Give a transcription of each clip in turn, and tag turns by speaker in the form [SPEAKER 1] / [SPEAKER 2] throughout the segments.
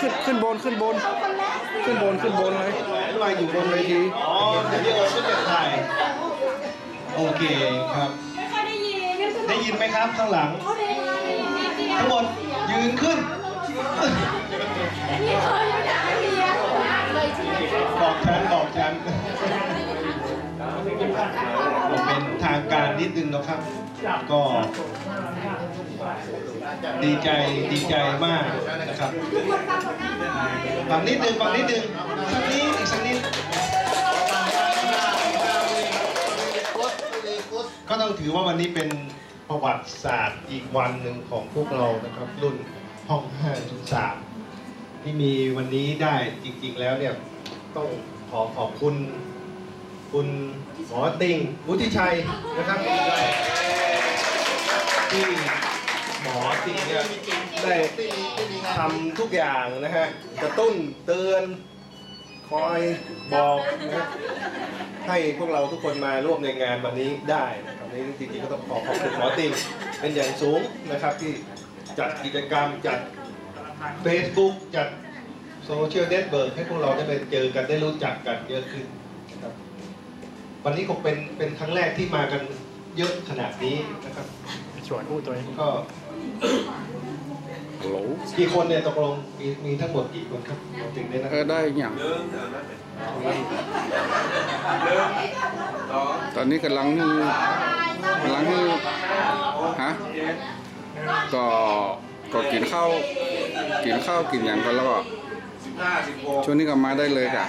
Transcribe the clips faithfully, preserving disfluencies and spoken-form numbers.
[SPEAKER 1] ขึ้นขึ้นบนขึ้นบนขึ้นบนขึ้นบนเลยลายอยู่บนเวที
[SPEAKER 2] อ๋อเดี๋ยวพี่โอ๊ตก็จะถ่ายโอเคครับได้ยินไหมครับข้างหลังทั้งหมดยืนขึ้นบอกฉันบอกฉันผมเป็นทางการนิดนึงนะครับก็ดีใจดีใจมากนะครับฟังนิดนึงฟังนิดนึงสักนิดอีกสักนิดก็ต้องถือว่าวันนี้เป็นประวัติศาสตร์อีกวันหนึ่งของพวกเรานะครับรุ่นห้องห้าจุดสามที่มีวันนี้ได้จริงๆแล้วเนี่ยต้องขอขอบคุณคุณหมอติงวุฒิชัยนะครับที่หมอติงเนี่ยได้ทำทุกอย่างนะฮะกระตุ้นเตือนคอยบอกนะให้พวกเราทุกคนมาร่วมในงานวันนี้ได้นะครับนี้จริงๆก็ต้องขอขอบคุณหมอติงเป็นอย่างสูงนะครับที่จัดกิจกรรมจัด Facebook จัดโซเชียลเน็ตเวิร์กให้พวกเราได้ไปเจอกันได้รู้จักกันเยอะขึ้นนะครับวันนี้คงเป็นเป็นครั้งแรกที่มากันเยอะขนาดนี้นะครับ
[SPEAKER 1] ชวนพูดตัวเอง
[SPEAKER 2] ก็
[SPEAKER 1] โหล
[SPEAKER 2] กี่คนเนี่ยตกลงมีมีทั้งหมดกี่คนครับถึงได้นะ
[SPEAKER 1] เออได้อย่างตอนนี้กำลังกำลังฮะก็ก็กินข้าวกินข้าวกินอย่างกันแล้วก็ช่วงนี้ก็มาได้เลยค่ะ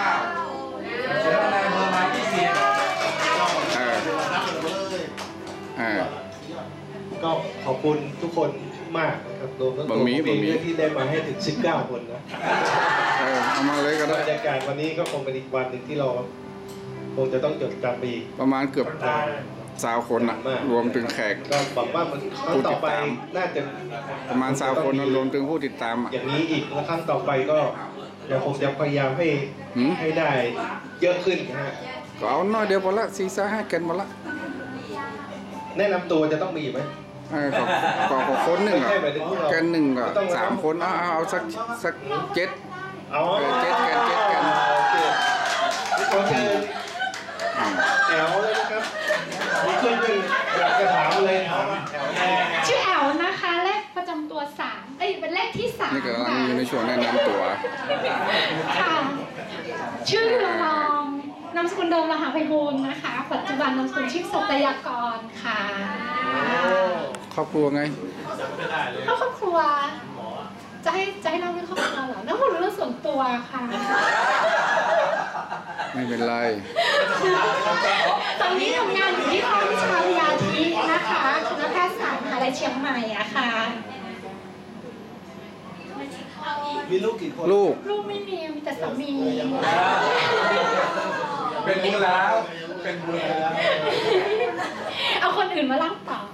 [SPEAKER 1] เออเออ
[SPEAKER 2] ก็ขอบคุณทุกคนมากนะครับรวมทั้งตัวผมเองที่ได้มาให้ถึงสิบเก้าคนนะ
[SPEAKER 1] เออเอามาเลยก็ได้
[SPEAKER 2] บรรยากาศวันนี้ก็คงเป็นอีกวันหนึ่งที่เราคงจะต้องจดจำอีก
[SPEAKER 1] ประมาณเกือบสาวคนนะรวมถึงแขก
[SPEAKER 2] ก็หวังว่ามันครั้งต่อไปน่าจะ
[SPEAKER 1] ประมาณสาวคนรวมถึงผู้ติดตาม
[SPEAKER 2] อย่างนี้อีกแล้วครั้งต่อไปก็เดี๋ยวผมจะพยายามให้ให้ได้เยอะขึ้นนะฮะ
[SPEAKER 1] ก็เอาน้อยเดียวพอละสี่สห้าแกนพอละ
[SPEAKER 2] แนะนำตัวจะต้องมีไหม
[SPEAKER 1] เออก็ก็คนหนึ่งอ่ะแกนหนึ่งก็สามคนเอาเอาสักสักเจ็ดเจ็ดแกนเจ็ดแกน
[SPEAKER 2] ขอเชิญแอลเลยนะครับมีเพื่อนๆอยากจะถามเลยถาม
[SPEAKER 3] ชื่อแอลนะคะเลขประจำตัวสามเอ้ยเป็นเลขที่สาม
[SPEAKER 1] นี่กำลังอยู่ในช่วงแนะนำตัว
[SPEAKER 3] ค่ะชื่อละลองนามสกุลเดิมมหาไพบูลย์นะคะปัจจุบันนามสกุลชื่อสัตยากรค่ะ
[SPEAKER 1] ครอบครัวไง
[SPEAKER 3] ครอบครัวจะให้จะให้เล่าเรื่องครอบครัวเหรอเล่าเรื่องส่วนตัวค่ะ
[SPEAKER 1] ไม่เป็นไร
[SPEAKER 3] ตอนนี้ทำงานอยู่ที่ห้องวิชาวิทยาธินะคะคณะแพทยศาสตร์มหาวิทยาลัยเชียงใหม่อะค่ะ
[SPEAKER 2] มีลูกกี่คน
[SPEAKER 1] ลูก
[SPEAKER 3] ลูกไม่มีมีแต่สามี
[SPEAKER 2] เป็นบุญแล้วเป็นบุญแล้ว
[SPEAKER 3] เอาคนอื่นมาเล่าต่อ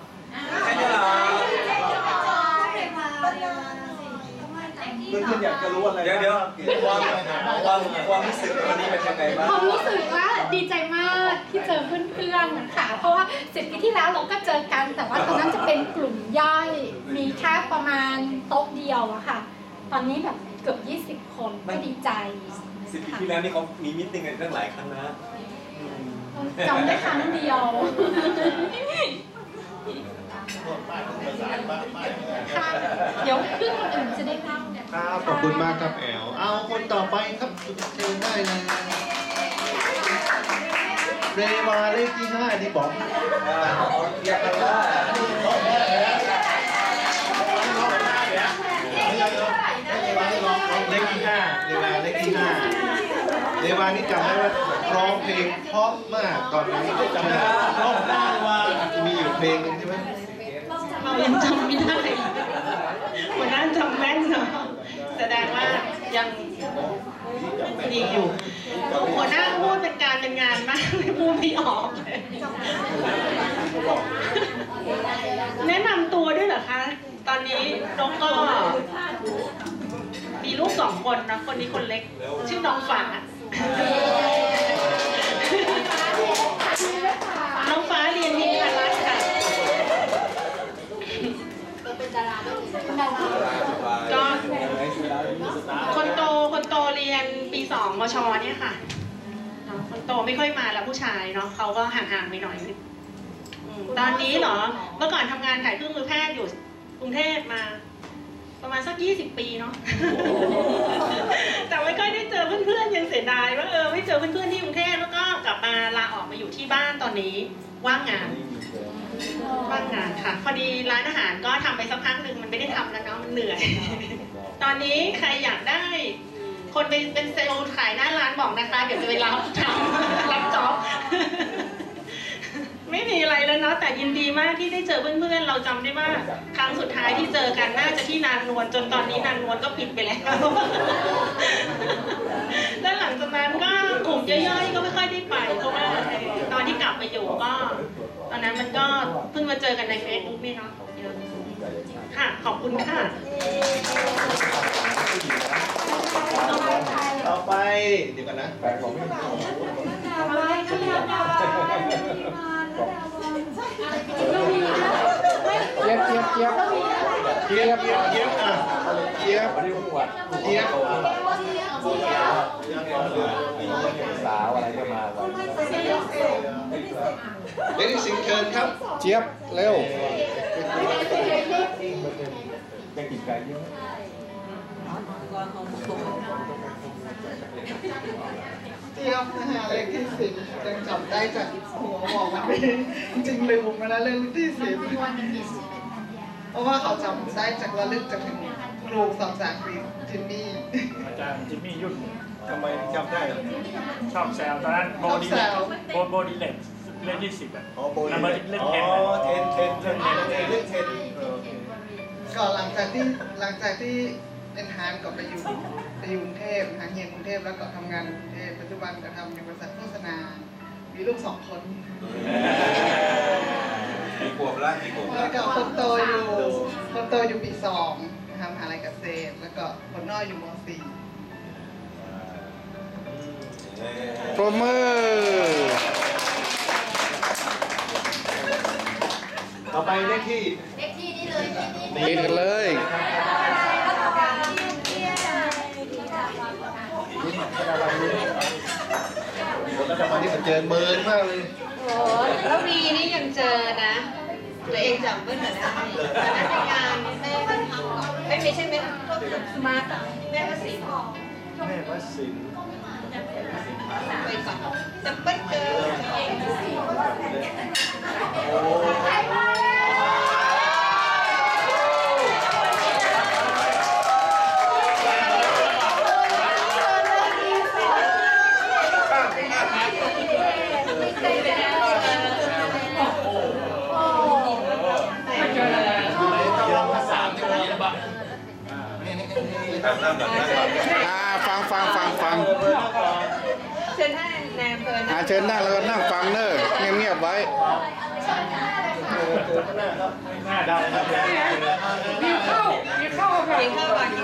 [SPEAKER 2] เพื่อนๆอยากจะรู้อะไร
[SPEAKER 4] เดี๋ยวเดี๋ยวความความความรู้สึกวันนี้เป็นยังไงบ้าง
[SPEAKER 3] ความรู้สึกว่าดีใจมากที่เจอเพื่อนๆนะคะเพราะว่าสิบปีที่แล้วเราก็เจอกันแต่ว่าตอนนั้นจะเป็นกลุ่มย่อยมีแค่ประมาณโต๊ะเดียวอะค่ะตอนนี้แบบเกือบยี่สิบคนก็ดีใจ
[SPEAKER 4] สิบปีที่แล้วนี่เขามีมิตติ้งกันตั้งหลายครั้งนะ
[SPEAKER 3] จำได้ครั้งเดียวค่ะเดี๋ยวเพื่อนคนอื่นจะได้เล่าเนี่ย
[SPEAKER 2] ครับขอบคุณมากครับแอลเอาคนต่อไปครับเชิญได้เลยเรวาเลขที่ห้าที่บอกเรียกกันว่าเลขที่ห้าเรวาเลขที่ห้าเรวานี่จำได้ว่าร้องเพลงเพราะมากตอนนี้จำได้ร้องได้ว่ามีอยู่เพลงนึงใช่ไหม
[SPEAKER 5] เรายังจำไม่ได้วันนั้นจำแม่นเนาะแสดงว่ายังดีอยู่หัวหน้าพูดเป็นการเป็นงานมากไม่พูดไม่ออกเลยแนะนำตัวด้วยเหรอคะตอนนี้น้องก็มีลูกสองคนนะคนนี้คนเล็กชื่อน้องฝาน้องฟ้าเรียนที่คณะค่ะก็มชเนี่ยค่ะเนาะคนโตไม่ค่อยมาแล้วผู้ชายเนาะเขาก็ห่างๆไปหน่อยนึงอืมตอนนี้เหรอเมื่อก่อนทำงานขายเครื่องมือแพทย์อยู่กรุงเทพมา ประมาณสักยี่สิบปีเนาะ แต่ไม่ค่อยได้เจอเพื่อนๆยังเสียดายว่าเออไม่เจอเพื่อนๆที่กรุงเทพแล้วก็กลับมาลาออกมาอยู่ที่บ้านตอนนี้ว่างงานว่างงานค่ะพอดีร้านอาหารก็ทำไปสักพักหนึ่งมันไม่ได้ทำแล้วเนาะมันเหนื่อย ตอนนี้ใครอยากได้ คนเป็นเป็นเซลล์ขายหน้าร้านบอกนะคะเดี๋ยวจะไปรับทำ รับจ็อบ ไม่มีอะไรแล้วเนาะแต่ยินดีมากที่ได้เจอเพื่อนๆเราจำได้ว่าครั้งสุดท้ายที่เจอกันน่าจะที่นางนวลจนตอนนี้นางนวลก็ปิดไปแล้ว แล้วหลังจากนั้นก็กลุ่มย่อยๆก็ไม่ค่อยได้ไปเพราะว่าตอนที่กลับมาอยู่ก็ ตอนนั้นมันก็เพิ่งมาเจอกันในเฟซบุ๊กนี่เนาะเยอะค่ะขอบคุณค่ะ
[SPEAKER 2] ต่อไปเดี๋ยวกันนะแฟนของพี่
[SPEAKER 1] เจี๊ยบเจี๊ยบเจี๊ยบ
[SPEAKER 2] เจี๊ยบเจี๊ยบเจี๊ยบอ่ะเจี๊ยบเจี๊ยบ
[SPEAKER 4] สาวอะไรก็มา
[SPEAKER 2] เด็กสิงเชิญครับ
[SPEAKER 1] เจี๊ยบเร็ว
[SPEAKER 4] ยังกินไก่เยอะ
[SPEAKER 6] เจี๊ยบนะฮะเลขที่สิบยังจำได้จากหัวบอกมันไม่จริงลืมมาแล้วเลขที่สิบเพราะว่าเขาจำได้จากระลึกจากถึงครูสอนภาษาอังกฤษจิมมี่
[SPEAKER 7] อาจารย์จิมมี่ยุ่น
[SPEAKER 2] ทำไมจำได้เหรอ
[SPEAKER 7] ชอบแซวตอนนั้นโบ
[SPEAKER 6] ชอบ
[SPEAKER 7] ดี
[SPEAKER 6] แซ
[SPEAKER 7] เล็ก
[SPEAKER 6] ว
[SPEAKER 7] โบโบดีเล็กเล่นที่สิบอ่ะ
[SPEAKER 2] อ๋อโบ
[SPEAKER 7] แล้ว
[SPEAKER 2] ลิ่
[SPEAKER 7] มาง เล่น
[SPEAKER 2] อ๋
[SPEAKER 7] เทน
[SPEAKER 2] อเทนเทนเทนเทนเล่นเทนเออโอเค
[SPEAKER 6] ก่อนหลังจากที่หลังจากที่เอ็นฮานก็ไปอยู่ไปอยู่กรุงเทพนะฮะเฮียนกรุงเทพแล้วก็ทำงานกรุงเทพปัจจุบันก็ทำอยู่บริษัทโฆษณา มีลูกสองคน
[SPEAKER 2] กี่ขวบละกี่ขวบ
[SPEAKER 6] แล้
[SPEAKER 2] ละ
[SPEAKER 6] วก็คนโตอยู่คนโตอยู่ปีสองทำมหาลัยเกษตร แล้วก็คนน้อยอยู่มสี่
[SPEAKER 1] ปรบมือ
[SPEAKER 2] ต่อไปเลขที่
[SPEAKER 1] ปิดกันเลย
[SPEAKER 2] แล้วจะมาที่มันเจอเมินมากเลย
[SPEAKER 8] โอ้แล้ววีนี่ยังเจอนะ ตัวเองจำไม่ได้ตอนนั้นในงานแม่มันทำก่อนไม่ไม่ใช่แม่สมาร์ทแม่ก็สีทอง
[SPEAKER 2] แม่วัดสิน
[SPEAKER 8] ไปก่อนแต่ไม่เจอเอง
[SPEAKER 2] โอ้
[SPEAKER 1] อ่าฟังฟังฟังฟัง
[SPEAKER 8] เชิญให้แนมเพลิน
[SPEAKER 1] อ่าเชิญนั่งแล้วก็นั่งฟังเนอะเงียบเงียบๆไว้
[SPEAKER 7] หน้าดำครับ
[SPEAKER 8] กินข้าวก่อนกินข้าวก่อน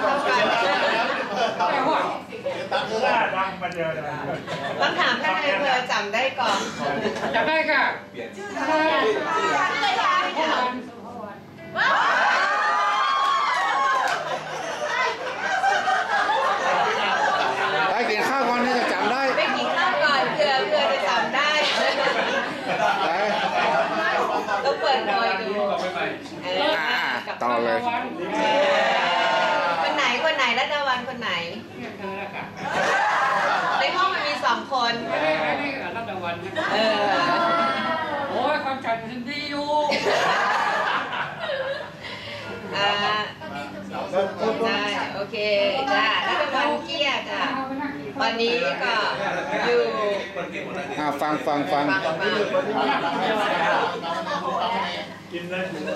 [SPEAKER 7] หน้าดำมาเจอเลย
[SPEAKER 8] ต้องถามท่านนายอำเภอจำได้ก่อน
[SPEAKER 7] จำได้ค่ะ
[SPEAKER 1] ไปกินข้าวก่อนนี่จะจำได้
[SPEAKER 8] ไปกินข้าวก่อนเผื่อเผื่อจะจำได้
[SPEAKER 1] ไป
[SPEAKER 8] ต้องเปิดหน่อยดูเออ
[SPEAKER 1] อ่าต่อเลย
[SPEAKER 8] คนไหนคนไหนรัตวันคนไหน ในห้องมันมีสองคน
[SPEAKER 9] รัตวัน
[SPEAKER 8] เออ
[SPEAKER 9] โอ้ยความฉันดีอยู่
[SPEAKER 8] อ่าได้โอเคจ้ารัตวันเกี้ยจ้าตอนนี้ก็อยู่
[SPEAKER 1] อ่าฟังฟังฟัง
[SPEAKER 8] ฟังฟัง
[SPEAKER 7] กินเลย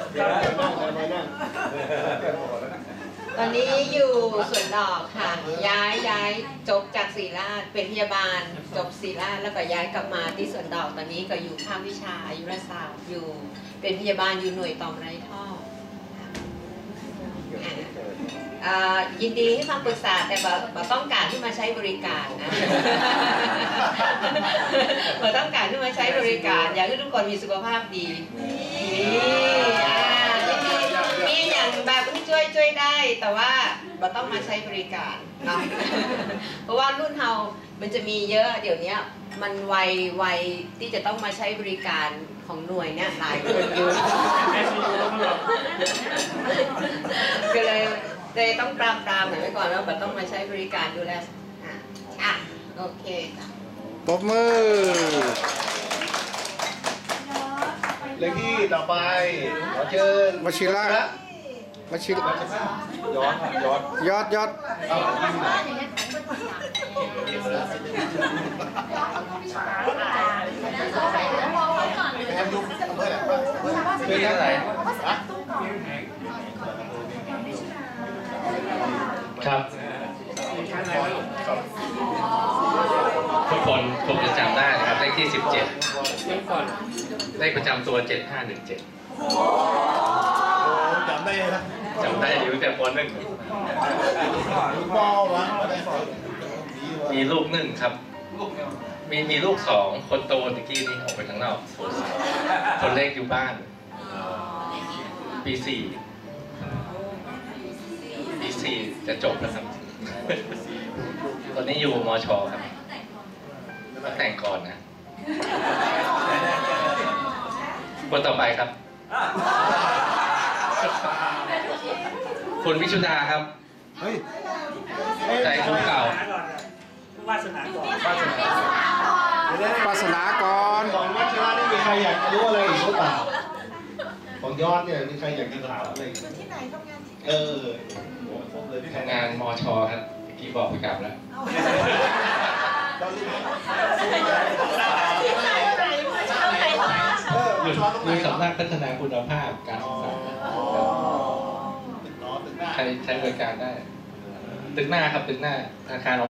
[SPEAKER 8] ตอนนี้อยู่สวนดอกค่ะ ย้ายย้ายจบจากศรีราชเป็นพยาบาลจบศรีราชแล้วก็ย้ายกลับมาที่สวนดอกตอนนี้ก็อยู่ภาควิชาอายุรศาสตร์อยู่เป็นพยาบาลอยู่หน่วยต่อมไร้ท่ออ่ายินดีให้คำปรึกษาแต่แบบแบบต้องการที่มาใช้บริการนะ แบบต้องการที่มาใช้บริการ อยากให้ทุกคนมีสุขภาพดีนี่อ่ายินดีมีอย่างแบบที่ช่วยช่วยได้ แต่ว่าเราต้องมาใช้บริการเนาะ เพราะว่ารุ่นเฮามันจะมีเยอะเดี๋ยวนี้มันวัยวัยที่จะต้องมาใช้บริการของหน่วยเนี่ยหลายคนอยู่ ก็เลยเลยต้องปรามปรามหน่อยไว้ก่อนว่าแบบต้องมาใช้บริการดูแลอ่ะอ่ะโอเคจ้ะ
[SPEAKER 1] ปรบมือ
[SPEAKER 2] เลขที่ต่อไปขอเชิญ
[SPEAKER 1] วชิระวชิระ
[SPEAKER 2] ย้อนย้อน
[SPEAKER 1] ยอดยอด
[SPEAKER 2] เป็นอะไร
[SPEAKER 10] ครับทุกคนคงจะจำได้นะครับเลขที่สิบเจ็ดเลขประจำตัวเจ็ดห้าหนึ่งเจ็ด
[SPEAKER 2] จำได้นะ
[SPEAKER 10] จำได้อยู่ตั้งแต่ปหนึ่ง
[SPEAKER 2] ปอวะ
[SPEAKER 10] มีลูกหนึ่งครับ มีมีลูกสองคนโตตะกี้นี้ออกไปข้างนอกคนเล็กอยู่บ้าน ปีสี่ปีสี่จะจบแล้วครับ ตอนนี้อยู่มชครับแต่งก่อนนะคนต่อไปครับ คุณวิชุดาครับ
[SPEAKER 2] เฮ้ย
[SPEAKER 10] ใจคุ้มเก่า
[SPEAKER 7] วาสนาก่อน
[SPEAKER 1] ปาสนาก่อน
[SPEAKER 2] ของวัชระนี่มีใครอยากรู้อะไรอีกหรือเปล่าของยอดเนี่ยมีใครอยากจะถามอะไรอีกที่ไหนทำงานที่เออ
[SPEAKER 10] ทำงานมชครับเมื่อกี้บอกไปกลับแล้วอยู่อยู่สำนักพัฒนาคุณภาพการศึกษาใครใช้บริการได้ ตึกหน้าครับตึกหน้าอาคาร